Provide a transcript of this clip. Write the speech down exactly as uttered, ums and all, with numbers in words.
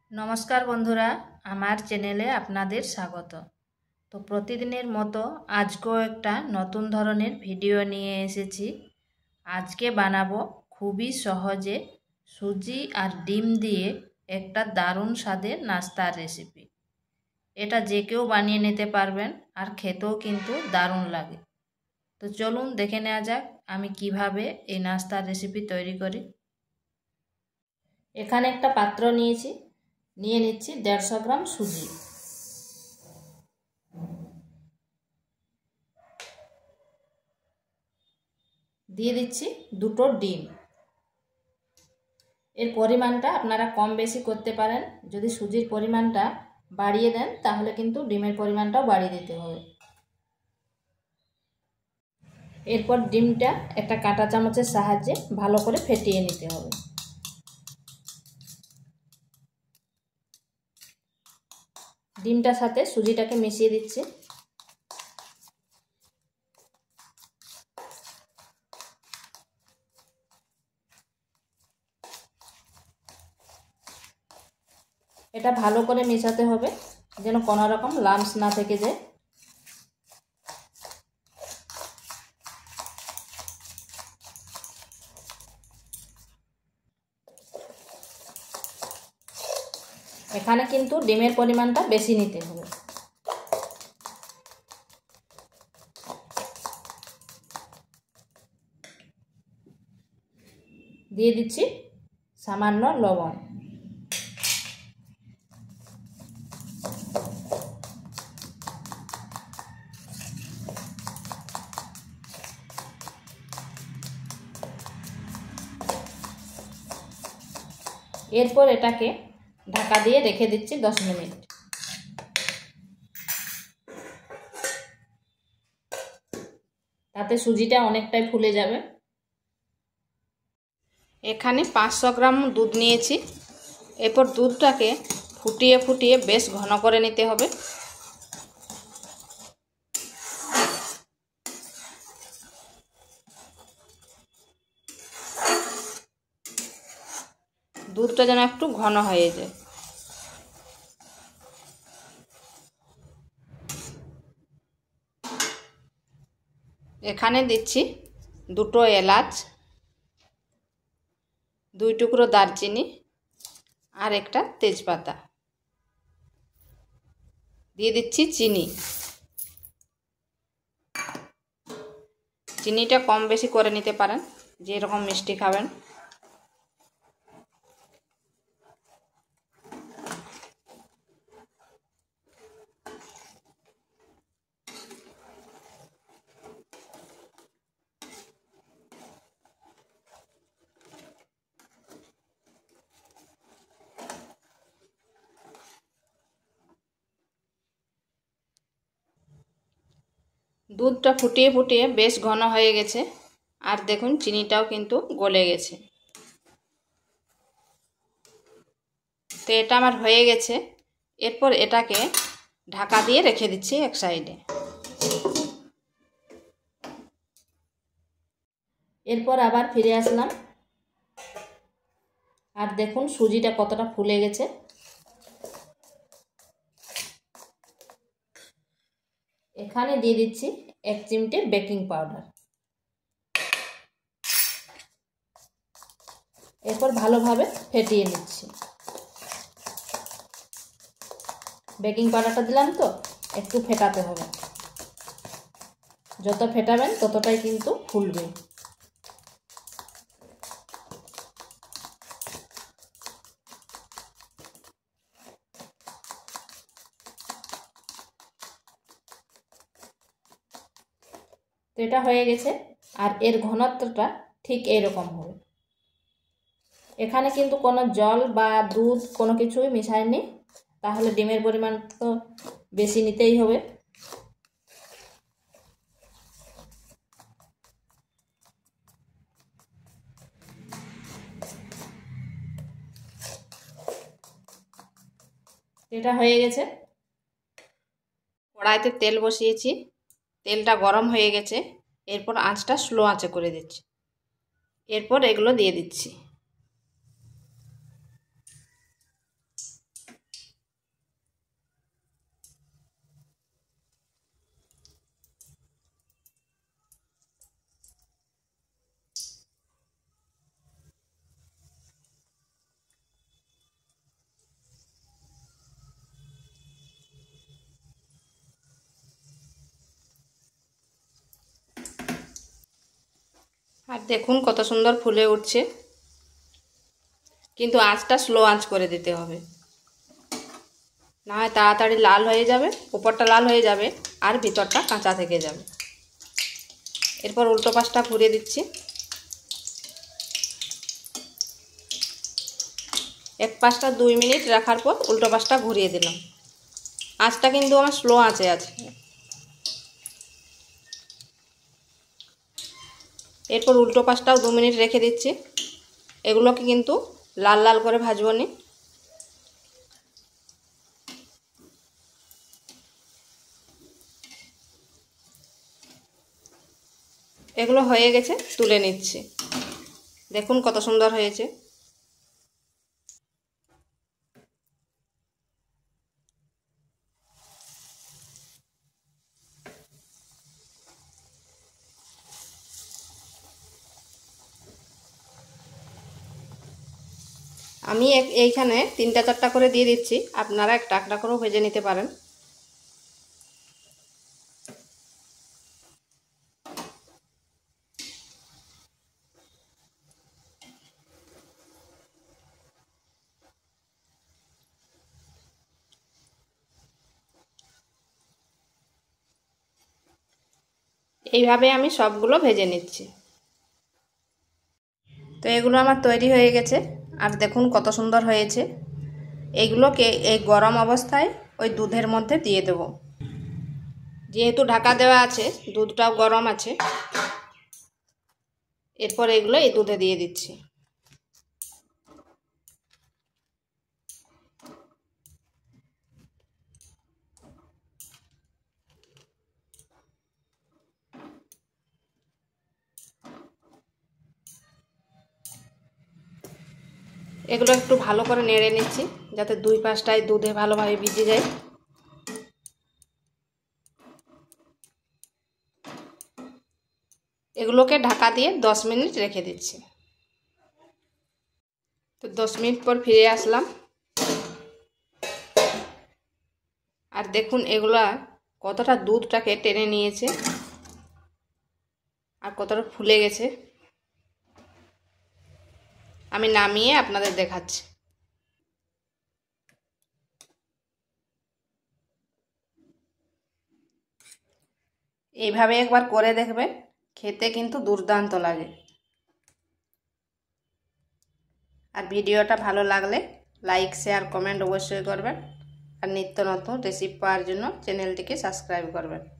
নমস্কার বন্ধুরা, আমার চ্যানেলে আপনাদের স্বাগত। তো প্রতিদিনের মতো আজকেও একটা নতুন ধরনের ভিডিও নিয়ে এসেছি। আজকে বানাবো খুবই সহজে সুজি আর ডিম দিয়ে একটা দারুণ স্বাদের নাস্তার রেসিপি। এটা যে কেউ বানিয়ে নিতে পারবেন আর খেতেও কিন্তু দারুণ লাগে। তো চলুন দেখে নেওয়া যাক আমি কিভাবে এই নাস্তার রেসিপি তৈরি করি। এখানে একটা পাত্র নিয়েছি, নিয়ে নিচ্ছি দেড়শো গ্রাম সুজি। দিয়ে দিচ্ছি দুটো ডিম। এর পরিমাণটা আপনারা কম বেশি করতে পারেন। যদি সুজির পরিমাণটা বাড়িয়ে দেন তাহলে কিন্তু ডিমের পরিমাণটাও বাড়িয়ে দিতে হবে। এরপর ডিমটা একটা কাঁটা চামচের সাহায্যে ভালো করে ফেটিয়ে নিতে হবে। ডিমটার সাথে সুজিটাকে মিশিয়ে দিচ্ছি। এটা ভালো করে মেশাতে হবে যেন কোনো রকম লাম্পস না থেকে যায়। এখানে কিন্তু ডিমের পরিমাণটা বেশি নিতে হবে। দিয়ে দিচ্ছি সামান্য লবণ। এরপর এটাকে ঢাকা দিয়ে রেখে দিচ্ছি দশ মিনিট। তাতে সুজিটা অনেকটাই ফুলে যাবে। এখানে পাঁচশো গ্রাম দুধ নিয়েছি। এরপর দুধটাকে ফুটিয়ে ফুটিয়ে বেশ ঘন করে নিতে হবে। দুধটা যেন একটু ঘন হয়ে যায়। এখানে দিচ্ছি দুটো এলাচ, দুই টুকরো দারচিনি আর একটা তেজপাতা। দিয়ে দিচ্ছি চিনি। চিনিটা কম বেশি করে নিতে পারেন যে রকম মিষ্টি খাবেন। দুধটা ফুটিয়ে ফুটিয়ে বেশ ঘন হয়ে গেছে। আর দেখুন চিনিটাও কিন্তু গলে গেছে। তো এটা আমার হয়ে গেছে। এরপর এটাকে ঢাকা দিয়ে রেখে দিচ্ছি এক সাইডে। এরপর আবার ফিরে আসলাম। আর দেখুন সুজিটা কতটা ফুলে গেছে। এখানে দিয়ে দিচ্ছি এক চিমটে বেকিং পাউডার। এরপর ভালোভাবে ফেটিয়ে নিচ্ছি। বেকিং পাউডারটা দিলাম তো একটু ফেটাতে হবে। যত ফেটাবেন ততটাই কিন্তু ফুলবে। তো এটা হয়ে গেছে। আর এর ঘনত্বটা ঠিক এইরকম হবে। এখানে কিন্তু কোনো জল বা দুধ কোনো কিছুই মিশায়নি, তাহলে ডিমের পরিমাণ তো বেশি নিতেই হবে। এটা হয়ে গেছে। কড়াইতে তেল বসিয়েছি, তেলটা গরম হয়ে গেছে। এরপর আঁচটা স্লো আঁচে করে দিচ্ছি। এরপর এগুলো দিয়ে দিচ্ছি। আর দেখুন কত সুন্দর ফুলে উঠছে, কিন্তু আঁচটা স্লো আঁচ করে দিতে হবে, না হয় তাড়াতাড়ি লাল হয়ে যাবে, উপরটা লাল হয়ে যাবে আর ভিতরটা কাঁচা থেকে যাবে। এরপর উল্টো পাশটা ঘুরিয়ে দিচ্ছি। এক পাশটা দুই মিনিট রাখার পর উল্টো পাশটা ঘুরিয়ে দিলাম। আঁচটা কিন্তু আমার স্লো আঁচে আছে। এরপর উল্টো পাশটাও দু মিনিট রেখে দিচ্ছি। এগুলোকে কিন্তু লাল লাল করে ভাজবো নি। এগুলো হয়ে গেছে, তুলে নিচ্ছি। দেখুন কত সুন্দর হয়েছে। আমি এইখানে তিনটা চারটা করে দিয়ে দিচ্ছি, আপনারা একটা একটা করেও ভেজে নিতে পারেন। এইভাবে আমি সবগুলো ভেজে নিচ্ছি। তো এগুলো আমার তৈরি হয়ে গেছে, আর দেখুন কত সুন্দর হয়েছে। এইগুলোকে এই গরম অবস্থায় ওই দুধের মধ্যে দিয়ে দেব। যেহেতু ঢাকা দেওয়া আছে, দুধটাও গরম আছে। এরপর এগুলো এই দুধে দিয়ে দিচ্ছি। এগুলো একটু ভালো করে নেড়ে নিচ্ছি, যাতে দুই পাশটায় দুধে ভালোভাবে ভিজে যায়। এগুলোকে ঢাকা দিয়ে দশ মিনিট রেখে দিচ্ছি। তো দশ মিনিট পর ফিরে আসলাম, আর দেখুন এগুলা কতটা দুধটাকে টেনে নিয়েছে আর কতটা ফুলে গেছে। আমি নামিয়ে আপনাদের দেখাচ্ছি। এইভাবে একবার করে দেখবেন, খেতে কিন্তু দুর্দান্ত লাগে। আর ভিডিওটা ভালো লাগলে লাইক শেয়ার কমেন্ট অবশ্যই করবেন, আর নিত্য নতুন রেসিপি পাওয়ার জন্য চ্যানেলটিকে সাবস্ক্রাইব করবেন।